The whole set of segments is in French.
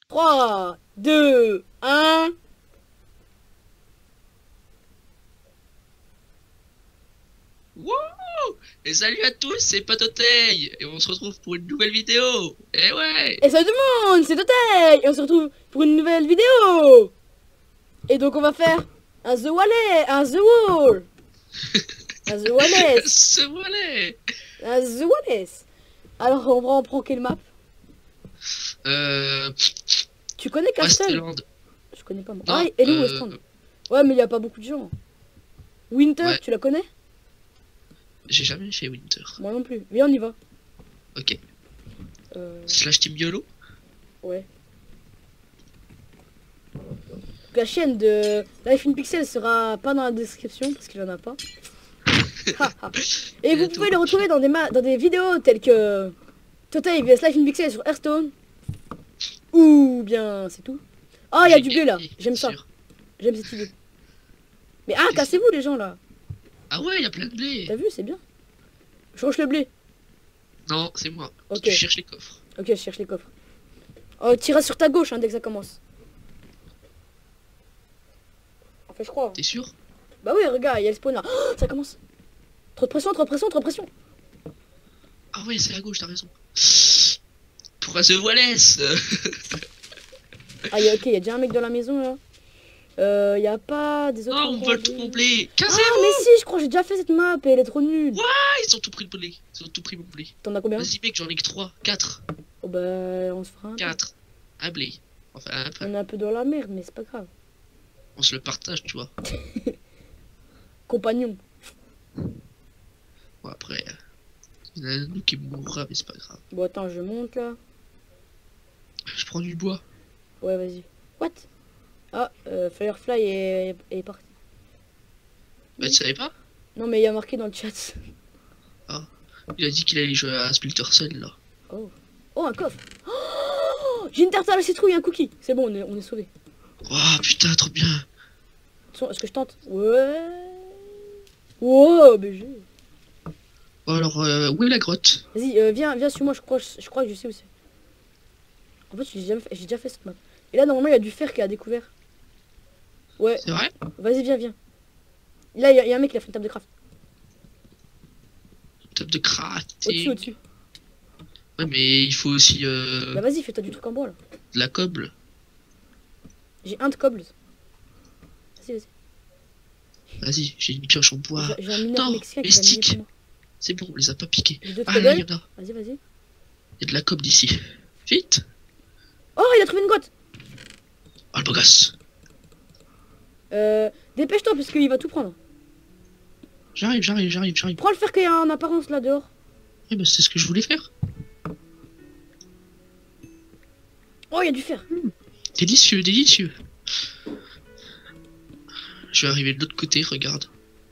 3, 2, 1. Wouh! Et salut à tous, c'est Patoteil et on se retrouve pour une nouvelle vidéo. Eh ouais! Et salut tout le monde, c'est Toteil. Et on se retrouve pour une nouvelle vidéo. Et donc on va faire un The Wallet, un The Wall. Un The Wallace. Ce voilà! Un The Wallace. Alors on prend quelle map? Euh... Tu connais Castle? Westland. Je connais pas moi. Ah, Non, elle est où Westland? Ouais, mais il y a pas beaucoup de gens. Winter, ouais. tu la connais? J'ai jamais fait Winter. Moi non plus. Viens, on y va. Ok. Euh, Slash Team YOLO. ouais. La chaîne de Life in Pixel sera pas dans la description parce qu'il en a pas. Et vous pouvez le retrouver dans des vidéos telles que Total vs Life in Pixel sur Hearthstone. Ou bien c'est tout. Ah, il y a du blé là. J'aime ça. J'aime cette idée. Mais ah, cassez-vous les gens là. Ah ouais, il y a plein de blé. T'as vu, c'est bien. Je range le blé. Non, c'est moi. Ok. Tu cherches les coffres. Ok, je cherche les coffres. Oh, tire sur ta gauche hein, dès que ça commence. Enfin, je crois. T'es sûr? Bah oui, regarde, il y a le spawn là. Oh, ça commence. Trop de pression, trop de pression, trop de pression. Ah ouais, c'est à gauche, t'as raison. Pourquoi ce Wallace? Ah, ok, il y a déjà un mec dans la maison là. Il y a pas des autres. Non, on vole tout mon blé. Ah, Cassez-vous! mais si, je crois que j'ai déjà fait cette map et elle est trop nulle. Ouais, ils ont tout pris le blé. Ils ont tout pris mon blé. T'en as combien? Vas-y mec, j'en ai que 3, 4. Oh bah, on se fera un. 4. Un blé. Enfin, un peu. On est un peu dans la merde, mais c'est pas grave. On se le partage, tu vois. Compagnon. Bon, après, il y en a un de nous qui mourra, mais c'est pas grave. Bon, attends, je monte là. Je prends du bois. Ouais, vas-y. What? Ah, Firefly est parti. Bah, tu savais pas? Non, mais il y a marqué dans le chat. Ah. Il a dit qu'il allait jouer à Splinter Cell, là. Oh. Oh, un coffre. Oh, j'ai une tarte à la citrouille, un cookie. C'est bon, on est sauvé. Oh putain, trop bien. Attention, est-ce que je tente? Ouais. Wow, BG. Bon, alors, où est la grotte? Vas-y, viens sur moi, je crois que je sais où c'est. En fait, j'ai déjà fait cette map. Et là, normalement, il y a du fer qui a découvert. Ouais, C'est vrai? vas-y, viens. Là, il y a un mec qui a fait une table de craft. Table de Au-dessus, crafting. au-dessus. Ouais, mais il faut aussi Bah vas-y, fais-toi du truc en bois, là. de la cobble. J'ai un de cobbles. Vas-y. Vas-y, j'ai une pioche en bois. J'ai un mineur Non, mexicain les qui va miner sticks. pour moi. C'est bon, on les a pas piqués. J'ai deux de Ah là, il y cobbles. en a. Vas-y. Il y a de la cobble d'ici. Vite. Oh, il a trouvé une grotte. Oh, le beau gosse. Dépêche-toi, parce qu'il va tout prendre. J'arrive. Prends le fer qu'il y a en apparence là dehors. Oui, bah, c'est ce que je voulais faire. Oh, il y a du fer. Délicieux. Je vais arriver de l'autre côté, regarde.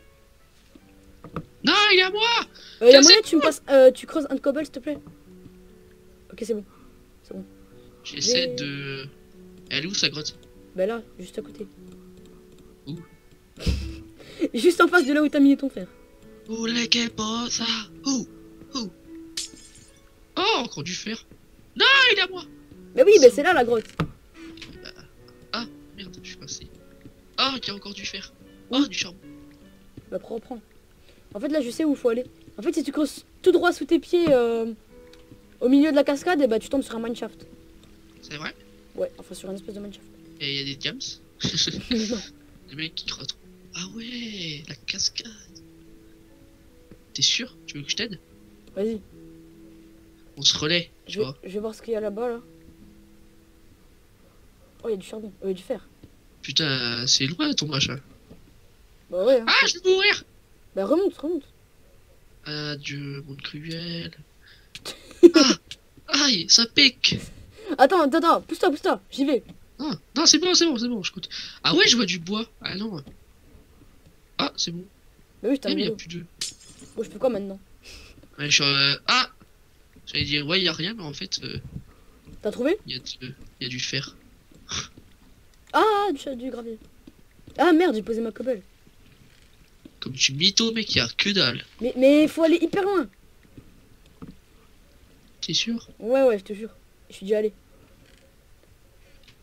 Non, il est à moi. Il y a moyen que tu me passes. Tu creuses un de cobble, s'il te plaît. Ok, c'est bon. J'essaie de... Elle est où sa grotte? Bah là, juste à côté. Où? Juste en face de là où t'as mis ton fer. Où les que posa? Où? Oh, encore du fer. Non, il est à moi. Bah oui, bah c'est là la grotte. Ah, merde, je suis passé. Oh, il y a encore du fer. Oh, du charbon. Bah prends. En fait là je sais où il faut aller. En fait si tu creuses tout droit sous tes pieds au milieu de la cascade, et bah tu tombes sur un mineshaft. C'est vrai? Ouais, enfin sur un espèce de mineshaft. Et il y a des diams. Non. Les mecs qui crottent. Ah ouais, la cascade. T'es sûr? Tu veux que je t'aide? Vas-y. On se relaie, tu Je vois. vais voir ce qu'il y a là-bas là. Oh, il y a du charbon, il y a du fer. Putain, c'est loin ton machin. Bah ouais. Hein. Ah, je vais mourir. Bah remonte. Adieu, monde cruel. Ah, aïe, ça pique. Attends, pousse-toi, j'y vais. Non, c'est bon, je compte. Ah ouais, je vois du bois. Ah non. Ah, c'est bon. Bah oui, je Ah, mais il y a t'ai plus de... Bon, je fais quoi maintenant? Ouais, je suis... Ah, j'allais dire, ouais, il y a rien, mais en fait, T'as trouvé? il y a du fer. Ah, du gravier. Ah merde, j'ai posé ma cobble. Comme tu mytho, mec, il y a que dalle. Mais il faut aller hyper loin. T'es sûr? Ouais, je te jure. Je suis déjà allé.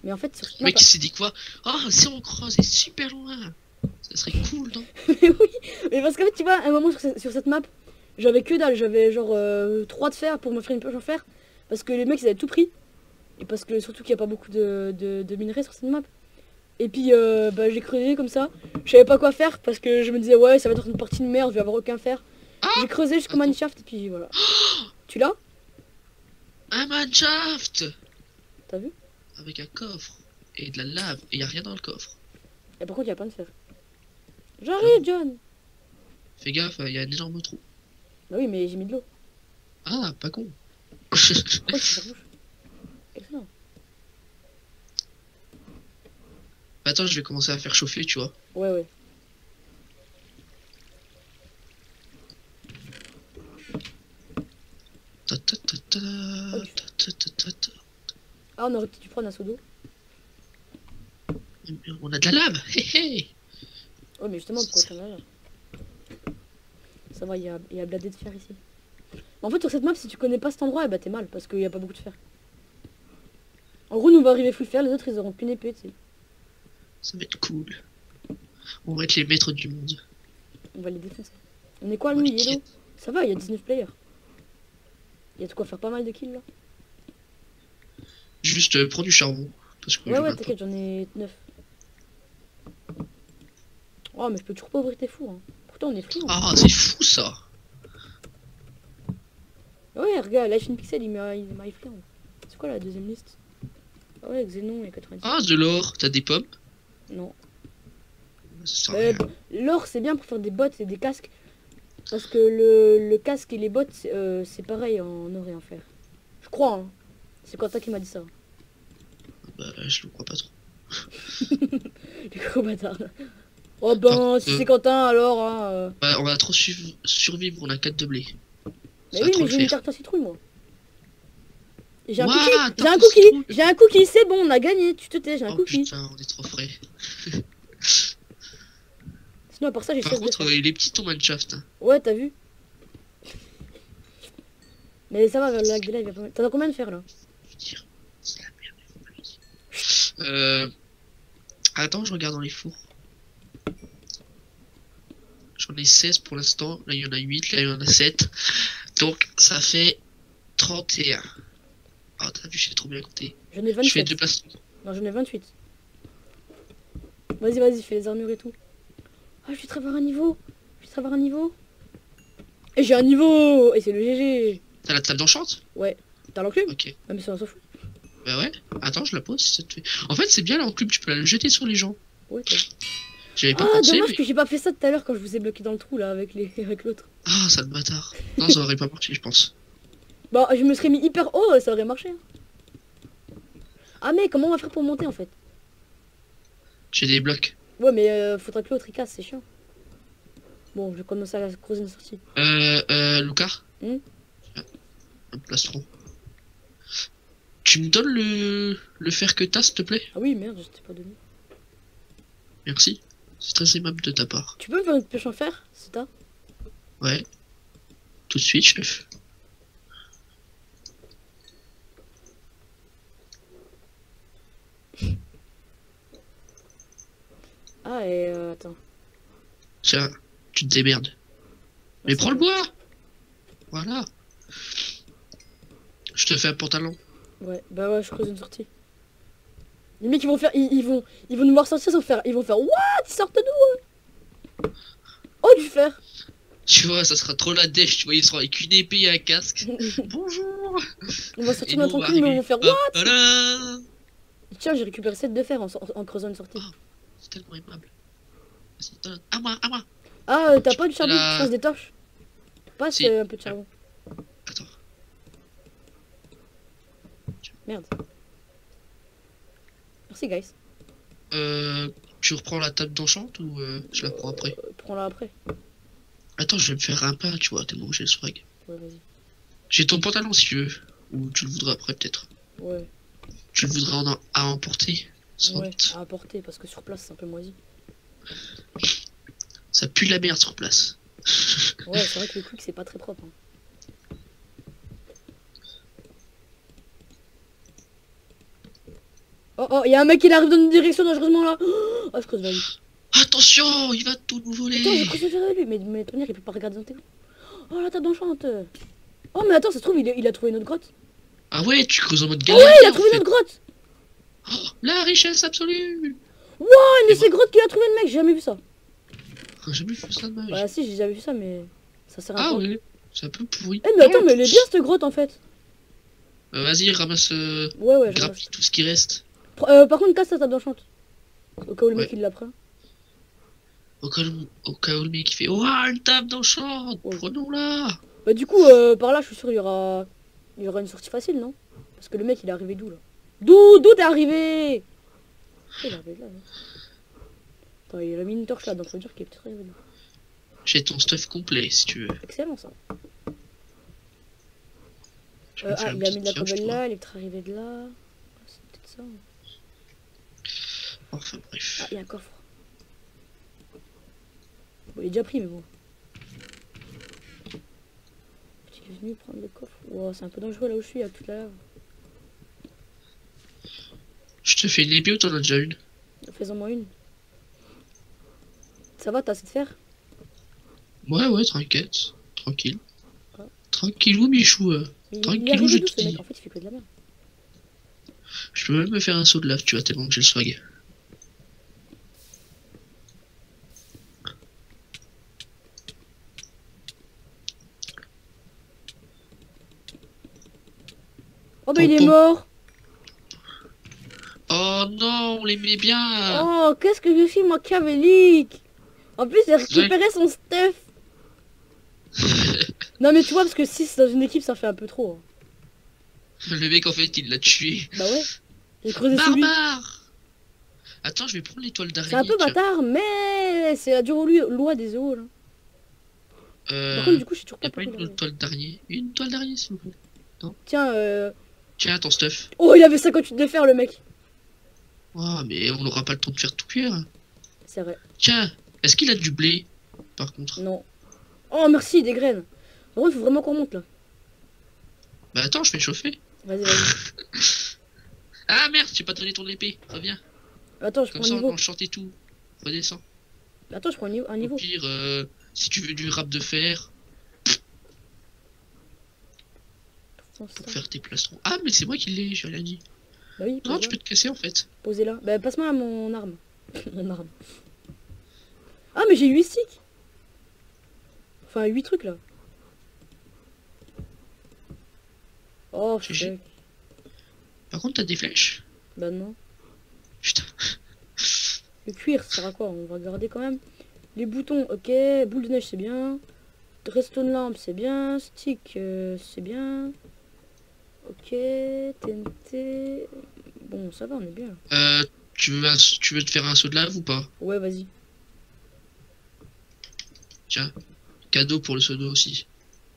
Mais en fait, sur cette Le map... mec il s'est dit quoi? Oh, si on creuse, c'est super loin. Ça serait cool, non? Mais oui, mais parce qu'en fait, tu vois, à un moment sur cette map, j'avais que dalle, j'avais genre 3 de fer pour me faire une pioche en fer. Parce que les mecs, ils avaient tout pris. Et parce que surtout qu'il n'y a pas beaucoup de minerais sur cette map. Et puis, bah, j'ai creusé comme ça. Je savais pas quoi faire parce que je me disais, ouais, ça va être une partie de merde, je vais avoir aucun fer. J'ai creusé jusqu'au mineshaft et puis voilà. Tu l'as? Un mineshaft! T'as vu? Avec un coffre et de la lave et y a rien dans le coffre. Et par contre, il y a plein de fer. J'arrive, John! Fais gaffe, y a un énorme trou. Bah oui, mais j'ai mis de l'eau. Ah, pas con. Oh, ça bouge. Excellent. Attends, je vais commencer à faire chauffer, tu vois. Ouais, ouais. Ah, on aurait peut-être dû prendre un seau d'eau. On a de la lave. Hé hé. Oh, mais justement, pourquoi t'en as là? Ça va, il y a bladé de fer ici. En fait, sur cette map, si tu connais pas cet endroit, eh bah t'es mal parce qu'il y a pas beaucoup de fer. En gros, nous on va arriver full fer, les autres ils auront qu'une épée, tu sais. Ça va être cool. On va être les maîtres du monde. On va les défoncer. On est quoi, nous, Yellow? Ça va, il y a 19 players. Il y a de quoi faire pas mal de kills là. Juste prends du charbon. Parce que Ouais, t'inquiète, j'en ai 9. Oh, mais je peux toujours pas ouvrir tes fours. Hein. Pourtant, on est friand. Ah, c'est fou ça. Ouais, regarde, Life in Pixel, il m'a friand. C'est quoi la deuxième liste? Ah ouais, Xenon et 90. Ah, de l'or. T'as des pommes? Non. Ça sert à rien. L'or, c'est bien pour faire des bottes et des casques. Parce que le casque et les bottes, c'est pareil en or et en fer. Je crois, hein. C'est Quentin qui m'a dit ça. Bah, je le crois pas trop. Les gros bâtards. Oh ben, si c'est Quentin, alors... Hein, bah, on va trop survivre, on a 4 de blé. Mais oui, mais j'ai une tarte à citrouille, moi. J'ai un Ouah, cookie, j'ai un cookie, c'est bon, on a gagné, tu te tais, j'ai un Oh cookie. putain, on est trop frais. Sinon, à part ça, j'ai 16 Par de contre, fer. il est petit ton mineshaft. Hein. Ouais, t'as vu. Mais ça va, vers le lac des laves, il y a pas mal. T'en as combien de fer, là? Je veux dire, c'est la merde, il faut pas le dire. Attends, je regarde dans les fours. J'en ai 16 pour l'instant. Là, il y en a 8, là, il y en a 7. Donc, ça fait 31. Ah, t'as vu, j'ai trop bien compté. J'en ai Je fais 27. 2 places. Non, j'en ai 28. Vas-y, fais les armures et tout. Ah, je vais te avoir un niveau. Et j'ai un niveau. Et c'est le GG. T'as la table d'enchante? Ouais. T'as l'enclume? Ok. Ah, mais ça, on s'en fout. Bah ouais. Attends, je la pose si ça te fait. En fait, c'est bien l'enclume, tu peux la jeter sur les gens. Ouais, t'as vu. J'avais pas Ah, pensé, dommage mais... que j'ai pas fait ça tout à l'heure quand je vous ai bloqué dans le trou, là, avec l'autre. Ah, sale bâtard. Non, ça aurait pas marché, je pense. Bah, je me serais mis hyper haut, ça aurait marché. Hein. Ah, mais comment on va faire pour monter, en fait? J'ai des blocs. Ouais, mais faudra que l'autre il casse, c'est chiant. Bon, je vais commencer à creuser une sortie. Lucar. Hmm. Un plastron. Tu me donnes le fer que t'as, s'il te plaît? Ah oui, merde, je t'ai pas donné. Merci. C'est très aimable de ta part. Tu peux me faire une pioche en fer, c'est ça? Ouais. Tout de suite, chef. Ah, et attends. Tiens, tu te démerdes. Mais prends le bois! Voilà. Je te fais un pantalon. Ouais, bah ouais, je creuse une sortie. Les mecs, ils vont faire. Ils vont nous voir sortir sans faire. Ils vont faire. What? Ils sortent de nous! Oh, du fer! Tu vois, ça sera trop la dèche, tu vois, ils seront avec une épée et un casque. Bonjour! On va sortir Et nous, notre on va enclume, mais on va faire. arriver. What? Voilà. Tiens, j'ai récupéré 7 de fer en creusant une sortie. Oh, c'est tellement aimable. Vas-y, donne. À moi, à moi. Ah, t'as pas du charbon? la- Tu fasses des torches? Passe Si. un peu de charbon. Attends. Merde. Merci, guys. Tu reprends la table d'enchante ou je la prends après? Prends-la après. Attends, je vais me faire un pain, tu vois, tellement j'ai le swag. Ouais, vas-y. J'ai ton pantalon si tu veux. Ou tu le voudrais après peut-être. Ouais. Tu le voudrais à emporter. Sans Ouais, doute. à apporter parce que sur place c'est un peu moisi. Ça pue la merde sur place. Ouais, c'est vrai que le quick c'est pas très propre. Hein. Oh, oh, il y a un mec qui arrive dans une direction dangereusement là. Oh, je creuse vers lui. Attention, il va tout nous voler. Attends, je creuse vers lui. Mais ton il peut pas regarder dans tes... Oh, la table d'enchante. Oh, mais attends, ça se trouve, il a trouvé une autre grotte. Ah ouais, tu creuses en mode Oh galère. ouais, il a en trouvé une fait. autre grotte. Oh, la richesse absolue. Wow, mais c'est grotte qu'il a trouvé le mec, j'ai jamais vu ça. J'ai jamais vu ça de ma vie. Bah si, j'ai jamais vu ça, mais ça sert à Ah quoi? ouais, c'est un peu pourri. Eh, mais attends, mais elle est bien cette grotte en fait. Vas-y, ramasse, Ouais, ouais, je grappille tout ce qui reste. par contre, casse ta table d'enchante. Au cas où le mec Ouais. il la prend. Au cas où le mec il fait ouah, une table d'enchant, Ouais. prenons-la. Bah du coup, par là, je suis sûr il y aura une sortie facile, non? Parce que le mec il est arrivé d'où là? D'où t'es arrivé? Il est arrivé de là. Non attends, il a mis une torche là, donc ça veut dire qu'il est peut-être arrivé d'où? J'ai ton stuff complet si tu veux. Excellent ça. Je vais me faire Ah, une il a mis petite de la pioche, cobble toi. là, il est peut-être arrivé de là. Ah, c'est peut-être ça. Enfin Ah, bref. il y a un coffre. Bon, il est déjà pris, mais bon. Il est venu prendre le coffre. Wow, c'est un peu dangereux là où je suis, il y a toute la lave. Je te fais une épée ou t'en as déjà une? Fais-en moi une. Ça va, t'as assez de fer? Ouais, t'inquiète. Tranquille. Ah. Tranquillou, Michou. Mais il est Tranquillou, je arrivé d'où te ce mec? dis. En fait, il fait que de la merde. Je peux même me faire un saut de lave, tu vois, tellement que j'ai le swag. Oh bah il est Pom, pom. mort. Oh non, on les met bien. Oh, qu'est-ce que je suis machiavélique. En plus, il a récupéré son stuff. Non mais tu vois, parce que 6 dans une équipe, ça fait un peu trop. Hein. Le mec en fait il l'a tué. Bah ouais. J'ai creusé sous lui. Barbare. Attends, je vais prendre l'étoile d'araignée. C'est un peu tiens. bâtard, mais c'est la dure loi des zoos là. Par contre, du coup, je suis toujours Y'a pas pas pourquoi une il a- toile d'araignée? Une toile d'araignée s'il vous plaît. Tiens, Tiens, ton stuff. oh, il avait 58 de fer, le mec. Oh, mais on n'aura pas le temps de faire tout cuire. C'est vrai. Tiens, est-ce qu'il a du blé par contre? Non. Oh, merci, des graines. Par contre, il faut vraiment qu'on monte là. Bah attends, je fais chauffer. Vas-y, vas-y. Ah merde, j'ai pas donné ton épée. Reviens. Attends, je Comme prends ça un on niveau. enchante et tout. Redescends. Attends, je prends un Au niveau. pire, si tu veux du rap de fer Prends ça. pour faire tes plastrons. Ah mais c'est moi qui l'ai, j'ai rien dit. Bah oui, Non, tu peux te casser en fait. posez-la. Bah, passe-moi mon arme. Mon arme. Ah, mais j'ai 8 sticks. Enfin, 8 trucs là. Oh, GG. fuck. Par contre, t'as des flèches? Bah non. Putain. Le cuir, ça sert à quoi? On va garder quand même. Les boutons, ok. Boule de neige, c'est bien. Redstone lampe, c'est bien. Stick, c'est bien. Ok. TNT. Bon, ça va, on est bien. Tu veux te faire un saut de lave ou pas? Ouais, vas-y. Tiens, cadeau pour le seau d'eau aussi.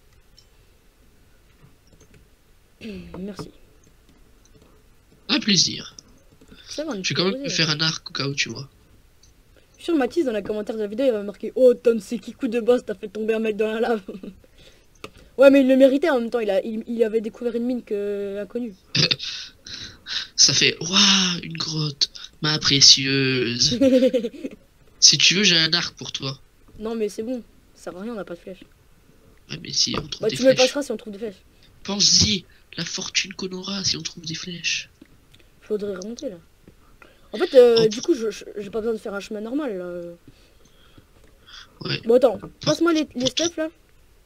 Merci. Un plaisir. Ça va, on est Je vais quand même posé, me là. faire un arc au cas où tu vois. Je suis sûr, Mathis, dans la commentaire de la vidéo, il va marquer oh, Tom, c'est qui coup de boss, t'as fait tomber un mec dans la lave. Ouais, mais il le méritait en même temps, il avait découvert une mine inconnue. Ça fait waouh, une grotte, ma précieuse. Si tu veux, j'ai un arc pour toi. Non, mais c'est bon, ça sert à rien, on n'a pas de flèches. Ouais, mais si on trouve Bah, des tu me le flèches. passeras si on trouve des flèches. Pense-y, la fortune qu'on aura si on trouve des flèches. Faudrait remonter là. En fait, Oh. du coup, j'ai pas besoin de faire un chemin normal là. Ouais. Bon, attends, passe-moi les stuff là.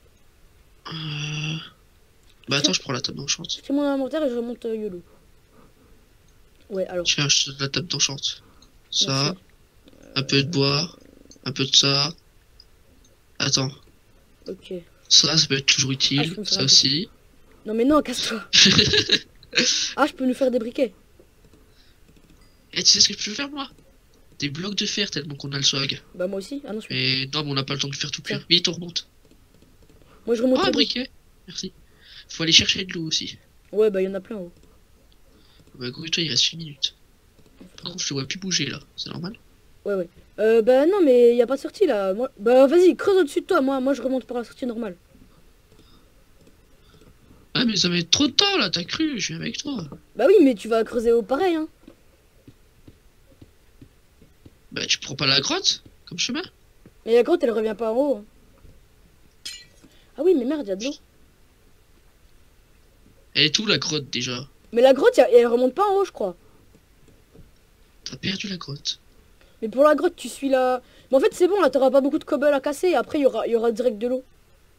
Bah attends, je prends la table d'enchante. Je fais mon inventaire et je remonte YOLO. Ouais, alors. Tiens, je te donne la table d'enchante. Ça, Merci. un peu de bois, un peu de ça. Attends, Ok. ça peut être toujours Ah, utile, je peux me faire ça un aussi. Non, mais non, casse-toi. Ah, je peux nous faire des briquets. Et tu sais ce que je peux faire moi? Des blocs de fer tellement qu'on a le swag. Bah, moi aussi. Ah non, je peux. Mais non, mais on n'a pas le temps de faire tout cuire. Tiens. Vite, on remonte. Moi, je remonte Oh, un les briquet. Merci. Faut aller chercher de l'eau aussi. Ouais, bah, il y en a plein. Oh. Bah, gros, toi, il reste 1 minute. Par contre, je te vois plus bouger là. C'est normal? Ouais, ouais. Bah, non, mais il y a pas de sortie là. Moi... Bah, vas-y, creuse au-dessus de toi. Moi, je remonte par la sortie normale. Ah, mais ça va être trop de temps là, t'as cru? Je viens avec toi. Bah, oui, mais tu vas creuser au pareil, hein. Bah tu prends pas la grotte comme chemin. Mais la grotte, elle revient pas en haut. Hein. Ah oui, mais merde, il y a de l'eau. Elle est où la grotte déjà? Mais la grotte, elle remonte pas en haut, je crois. T'as perdu la grotte. Mais pour la grotte, tu suis là. Mais en fait, c'est bon, là, t'auras pas beaucoup de cobble à casser. Après, il y aura direct de l'eau.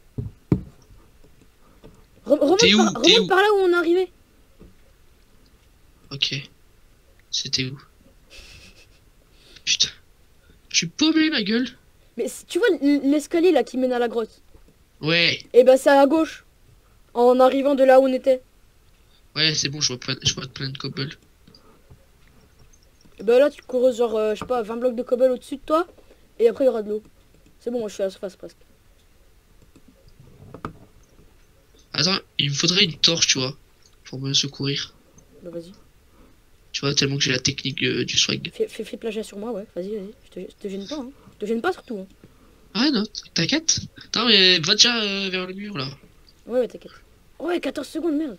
Remonte par là où on est arrivé. Ok. C'était où? Putain. Je suis paumé, ma gueule. Mais tu vois l'escalier là qui mène à la grotte? Ouais. Et bah, c'est à gauche. En arrivant de là où on était. Ouais, c'est bon, je vois plein de cobble. Et bah là, tu creuses genre, je sais pas, 20 blocs de cobble au-dessus de toi. Et après, il y aura de l'eau. C'est bon, moi, je suis à la surface presque. Attends, il me faudrait une torche, tu vois, pour me secourir. Bah, vas-y. Tu vois, tellement que j'ai la technique du swag. Fais plagiat sur moi, ouais. Vas-y, vas-y. Je te gêne pas, hein. Je te gêne pas surtout, hein. Ah non, t'inquiète. Attends, mais va déjà vers le mur, là. Ouais, t'inquiète. Ouais, 14 secondes, merde.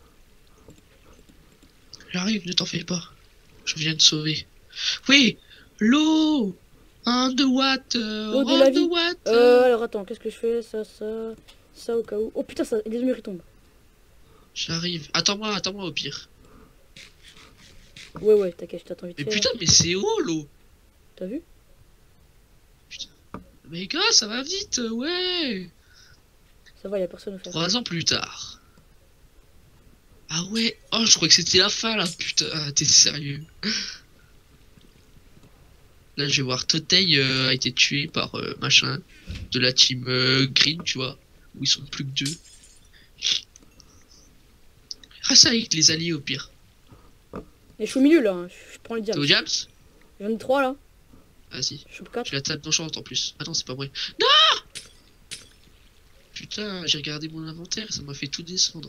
J'arrive, ne t'en fais pas. Je viens de sauver. Oui, l'eau. Un de watt. L'eau de la vie. Watt. Alors attends, qu'est-ce que je fais? Ça au cas où. Oh putain, les murs ils tombent. J'arrive. Attends-moi au pire. Ouais, t'inquiète, je t'attends vite Mais fait. putain, mais c'est haut l'eau. T'as vu? Putain. Mais gars, ça va vite, ouais. Ça va, y'a personne à faire. 3 ans plus tard. Ah ouais. Oh, je crois que c'était la fin là, putain. Ah, t'es sérieux? Là, je vais voir Totei a été tué par machin de la team Green, tu vois, où ils sont plus que 2. Reste avec les alliés au pire. Et je suis au milieu là, hein. Je prends les T'es au diams. Jams? J'en ai 3 là. Vas-y. Je suis 4. J'ai la table d'enchant en plus. Ah non, c'est pas vrai. Non! Putain, j'ai regardé mon inventaire, ça m'a fait tout descendre.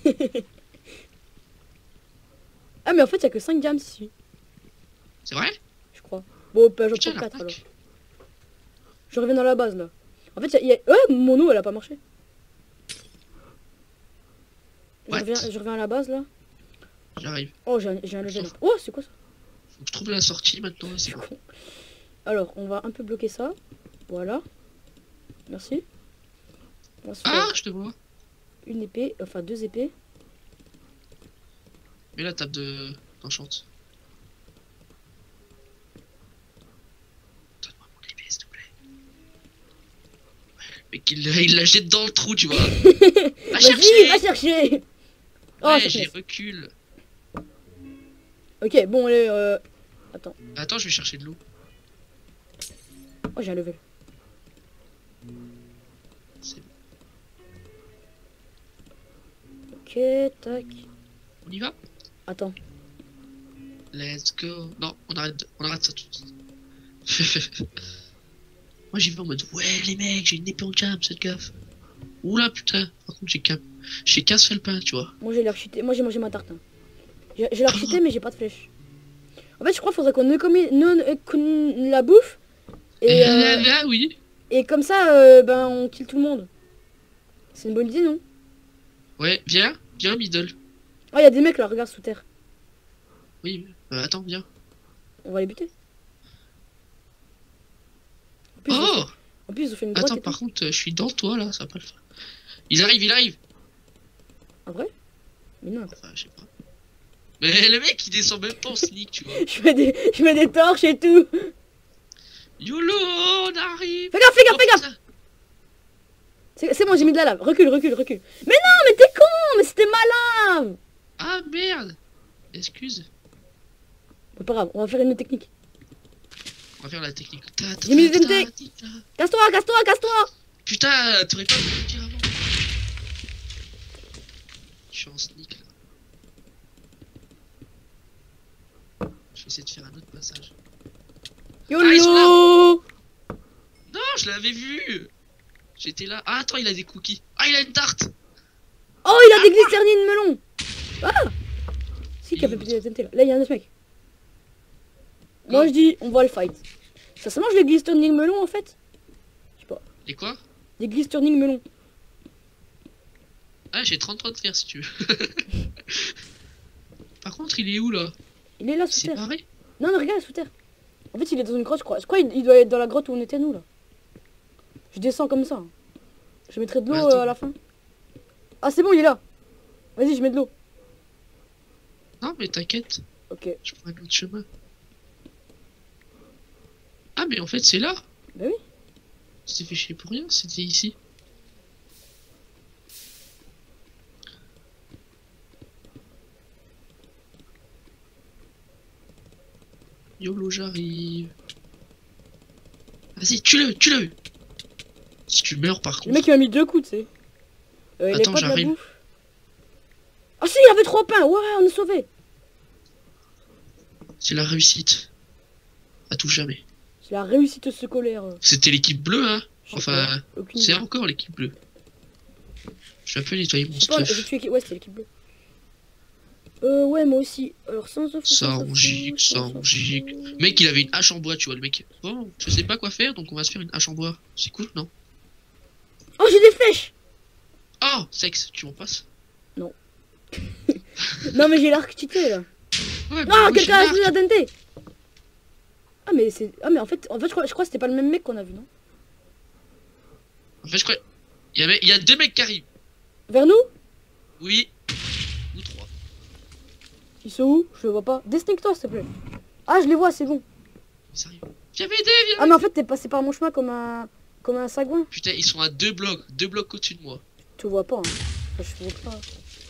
Ah, mais en fait, y'a que 5 diams ici. C'est vrai? Je crois. Bon, bah, j'en Putain, prends 4 alors. l'arnaque. Je reviens dans la base là. En fait, ouais, mon eau elle a pas marché. What? Je reviens à la base là. J'arrive. Oh, j'ai un level. Oh, c'est quoi ça? Faut que je trouve la sortie maintenant. Je suis con. Alors, on va un peu bloquer ça. Voilà. Merci. On va se Ah, faire je te vois. une épée, enfin 2 épées. Mets la table d'enchante. Donne-moi mon épée, s'il te plaît. Mais il la jette dans le trou, tu vois. Va chercher. Va chercher. Oh, Ouais, ça j'y finesse. recule. Ok, bon, allez, attends. Attends, je vais chercher de l'eau. Oh, j'ai un level. C'est bon. Ok, tac. On y va? Attends. Let's go. Non, on arrête ça tout de suite. Moi j'y vais en mode ouais les mecs, j'ai une épée en jam, cette gaffe. Oula putain, par contre j'ai 15 felpins, tu vois. Moi j'ai l'air cheaté. Moi j'ai mangé ma tarte. Hein. J'ai l'air cheaté mais j'ai pas de flèche. En fait je crois qu'il faudrait qu'on la bouffe. Et, Ah oui. et comme ça ben on kill tout le monde. C'est une bonne idée non? Ouais, viens middle. Oh y'a des mecs là, regarde sous terre. Oui, attends, viens. On va les buter. Oh! En plus ils ont fait une grotte. Attends, par contre, je suis dans toi là, ça va pas le faire. Il arrive. En vrai? Mais non. Enfin, je sais pas. Mais le mec il descend même pas en sneak, tu vois. je mets des torches et tout. YOLO, on arrive! Fais gaffe, Oh, gaffe! C'est bon, j'ai mis de la lave. Recule. Mais non, mais t'es con! Mais c'était ma lave! Ah merde! Excuse. C'est pas grave, on va faire une autre technique. On va faire la technique. J'ai mis des TNT. Casse-toi! Putain, t'aurais pas pu le dire avant. Je suis en sneak là. Je vais essayer de faire un autre passage. YOLO! ils sont Non, je l'avais vu. J'étais là. Ah, attends, il a des cookies. Ah, il a une tarte. Oh, il a des glycérines melon! Ah! Si, qui a fait péter la TNT là. Là, il y a un autre mec. Moi, je dis, on va le fight. Ça se mange les glycérines melon en fait? Je sais pas. Et quoi? Des glycérines melon. Ah, j'ai 33 de fer si tu veux. Par contre, il est où là? Il est là sous C'est terre. pareil. Non, mais regarde sous terre. En fait, il est dans une grotte, je crois. Je crois qu'il doit être dans la grotte où on était, nous, là. Je descends comme ça. Je mettrai de l'eau à la fin. Ah, c'est bon, il est là. Vas-y, je mets de l'eau. Non, mais t'inquiète. Ok. Je prends un autre chemin. Ah, mais en fait, c'est là. Bah oui. Tu t'es fait chier pour rien, c'était ici. YOLO, j'arrive. Vas-y, tue-le. Si tu meurs, par Le contre. mec, il m'a mis 2 coups, tu sais. Il est Attends, pas de la j'arrive. bouffe. Ah si, il y avait 3 pains. Ouais, on est sauvé. C'est la réussite. À tout jamais. C'est la réussite scolaire. C'était l'équipe bleue, hein. Je sais Enfin, pas, aucune c'est idée. encore l'équipe bleue. Je vais un peu nettoyer mon Je sais pas, stuff. j'ai tué... Ouais, c'était l'équipe bleue. Ouais, moi aussi. Alors, sans œuf. Ça en gicle, ça en gicle. Mec, il avait une hache en bois, tu vois, le mec. Bon, je sais pas quoi faire, donc on va se faire une hache en bois. C'est cool, non? Oh, j'ai des flèches. Oh, sexe, tu m'en passes? Non, mais j'ai l'arc cheaté, là. Ouais, Non, oui, quelqu'un a j'ai la dentée. Ah, mais c'est... Ah, mais en fait je crois que c'était pas le même mec qu'on a vu, non? En fait, je crois... Il y a 2 mecs qui arrivent. Vers nous? Oui. Ou 3. Ils sont où? Je le vois pas. Distingue-toi, s'il te plaît. Ah, je les vois, c'est bon. Ils arrivent. Viens m'aider, viens. Ah, mais en fait, t'es passé par mon chemin comme un... Comme un sagouin. Putain, ils sont à 2 blocs au-dessus de moi. Tu vois pas, hein. Enfin, je vois pas.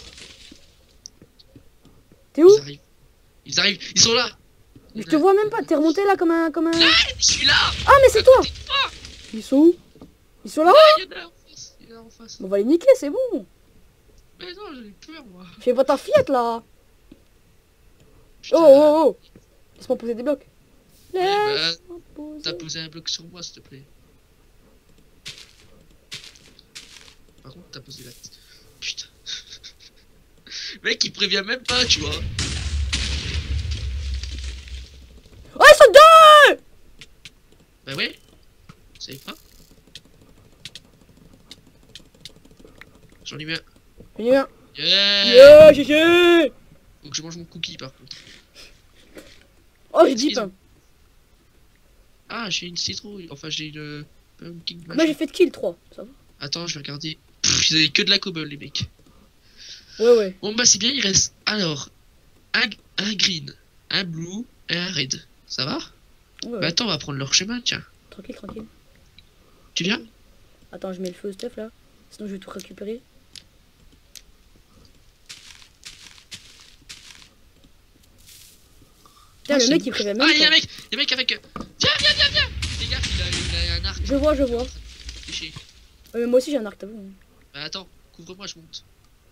T'es où? Ils arrivent, ils sont là. Mais je te vois même pas, t'es remonté là comme un... Là, je suis là. Ah, mais c'est toi. Ils sont où? Ils sont là-haut? Il y en a en face, il y en a en face. On va les niquer, c'est bon. Mais non, j'ai eu peur, moi. Fais pas ta fillette, là. Putain. Oh. Laisse-moi poser des blocs. Eh ben, Laisse-moi poser. t'as posé un bloc sur moi, s'il te plaît. Par contre, t'as posé la... Putain. Mec, il prévient même pas, tu vois. Oh, ils sont deux. Bah ouais. Vous savez pas? J'en ai mis un. Il y a un. Yeah. Yeah, GG. Faut que je mange mon cookie, par contre. Oh, j'ai 10 pains. Ah, j'ai une citrouille. Enfin, j'ai une... pumpkin Moi, machin. j'ai fait de kill 3. Ça va? Attends, je vais regarder. Pff, ils avaient que de la cobble, les mecs. Ouais. Bon, bah, c'est bien, il reste... Alors... Un green, un blue et un red. Ça va? Ouais. Bah, attends, on va prendre leur chemin, tiens. Tranquille. Tu viens? Attends, je mets le feu au stuff, là. Sinon, je vais tout récupérer. Putain, le mec, il prévient même Ah, pas. il y a un mec avec... Viens. Fais gaffe, il a un arc. Je vois. Fiché. Ouais, mais moi aussi, j'ai un arc, t'as vu? Bah, attends, couvre-moi, je monte.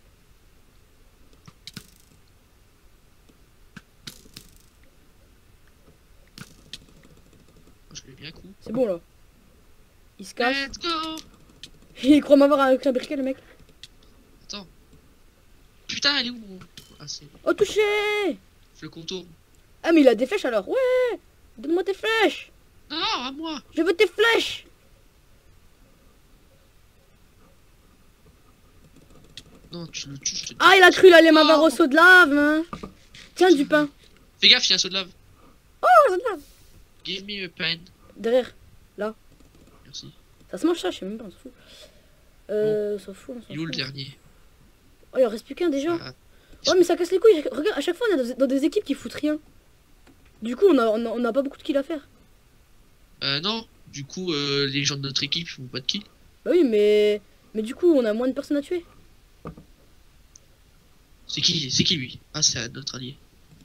Je lui ai bien un coup. C'est bon, là. Il se casse. Let's go. Il croit m'avoir avec un briquet, le mec. Attends. Putain, elle est où mon... Ah, c'est... Oh, touché. Le contour. Ah, mais il a des flèches, alors. Ouais. Donne-moi tes flèches. Non, à moi. Je veux tes flèches. Non, tu le tues, je te dis. Ah, il a cru, il allait m'avoir au seau de lave, hein. Tiens, du pain. Fais gaffe, il y a un seau de lave. Oh, seau de lave. Give me a pen. Derrière. Merci. Ça se mange, ça, je sais même pas, on s'en fout. On s'en fout. Il est où le dernier? Oh, il en reste plus qu'un déjà. Ah, Ouais, mais ça casse les couilles. Regarde, à chaque fois, on est dans des équipes qui foutent rien. Du coup, on a pas beaucoup de kills à faire. non. Du coup, les gens de notre équipe font pas de kill. Bah oui, mais du coup, on a moins de personnes à tuer. C'est qui lui? Ah, c'est notre allié.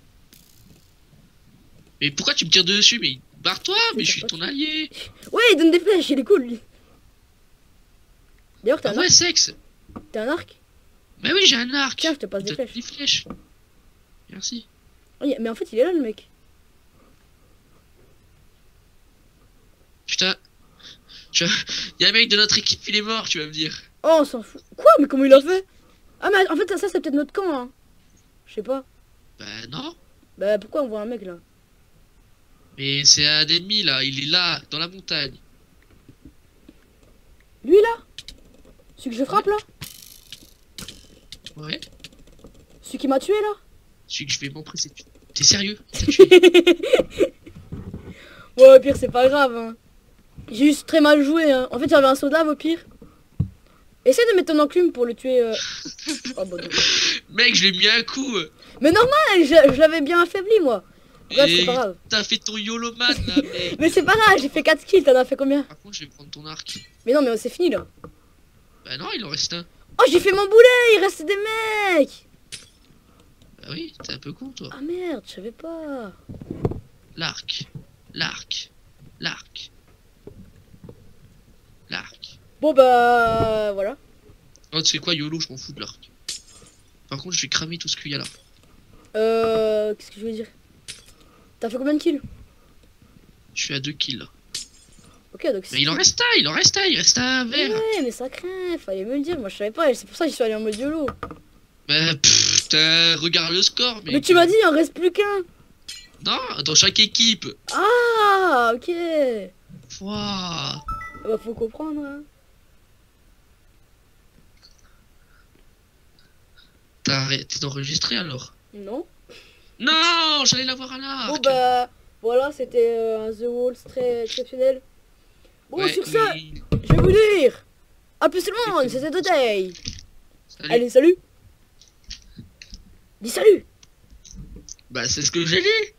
Mais pourquoi tu me tires dessus? Mais barre-toi, mais je suis ton allié. Ouais, il donne des flèches, il est cool, lui. D'ailleurs, t'as Ah un ouais, arc. sexe. T'as un arc? Mais oui, j'ai un arc. Tiens, je te passe des Donne flèches. des flèches. Merci. Oh, mais en fait, il est là, le mec. Putain. Il y a un mec de notre équipe, il est mort, tu vas me dire. Oh, on s'en fout. Quoi? Mais comment il a fait? Ah, mais en fait, ça c'est peut-être notre camp, hein. Je sais pas. Bah non. Bah, pourquoi on voit un mec, là? Mais c'est un ennemi, là. Il est là, dans la montagne. Lui, là? Celui que je frappe, là? Ouais. Celui qui m'a tué, là? Celui que je vais m'empresser. T'es sérieux? T'as tué? Ouais, au pire, c'est pas grave. Hein. J'ai juste très mal joué. Hein. En fait, j'avais un saut de lave au pire. Essaye de mettre ton enclume pour le tuer. Oh, bon, Mec, je lui ai mis un coup. mais normal, je l'avais bien affaibli, moi. Bref, c'est pas grave. T'as fait ton YOLO man là, mec. Mais c'est pas grave, j'ai fait 4 kills, t'en as fait combien? Par contre, je vais prendre ton arc. Mais non, mais c'est fini là. Bah non, il en reste un. Oh, j'ai fait mon boulet, il reste des mecs. Bah oui, t'es un peu con toi. Ah merde, je savais pas. L'arc. L'arc. L'arc. L'arc. Bon bah voilà. Oh, tu sais quoi, YOLO, je m'en fous de l'arc. Par contre, je vais cramer tout ce qu'il y a là. Qu'est-ce que je veux dire? T'as fait combien de kills? Je suis à 2 kills là. Ok, donc Mais il en reste un, il reste un vert. Ouais, mais ça craint, fallait me le dire, moi je savais pas, c'est pour ça que je suis allé en mode YOLO. Bah regarde le score, mec. Mais tu m'as dit, il en reste plus qu'un. Non, dans chaque équipe. Ah, ok. Wouah. Bah faut comprendre, hein. T'as arrêté d'enregistrer alors? Non. Non, j'allais l'avoir à l'arc. Bon bah, voilà, c'était un The Walls très exceptionnel. Bon, Ouais, sur ce, oui. je vais vous dire, à plus tout le monde, c'était Today. Salut. Allez, salut. Dis salut. Bah c'est ce que j'ai dit.